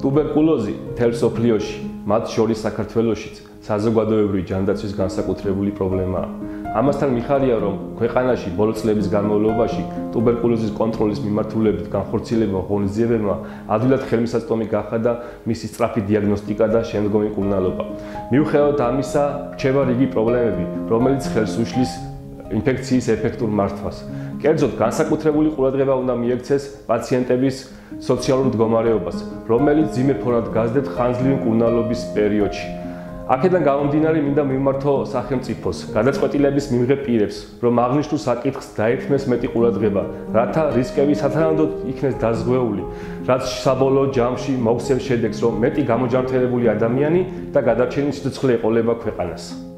Туберкулოზი მთელ მსოფლიოში, მათ შორის საქართველოშიც, საზოგადოებრივი ჯანდაცვის განსაკუთრებული პრობლემაა. Ამასთან მიხარია, რომ ქვეყანაში ბოლო წლების განმავლობაში ტუბერკულოზის კონტროლის მიმართულებით განხორციელებმა ღონისძიებებმა ადვილად ხელმისაწვდომი გახადა მისი სწრაფი დიაგნოსტიკა და შემდგომი მკურნალობა. მიუხედავად ამისა, რჩება რიგი პრობლემები, რომელიც ხელს უშლის ინფექციის ეფექტურ მართვას. კერძოდ, განსაკუთრებული ყურადღება უნდა მიექცეს პაციენტების სოციალურ მდგომარეობას, რომელიც ძიმე ფონად გაზრდათ ხანძლივი მკურნალობის პერიოდში. აქედან გამომდინარე, მინდა მივმართო სახელმწიფოს, გადაწყვეტილების მიმღებ პირებს, რომ აღნიშნულ საკითხს დაეთმეს მეტი ყურადღება, რათა რისკები სათანადოდ იქნეს დაზღვეული, რაც საბოლოო ჯამში მოგვცემს შედეგს, რომ მეტი გამოჯანმრთელებული ადამიანი და გადარჩენილი სიცოცხლე ეყოლება ქვეყანას.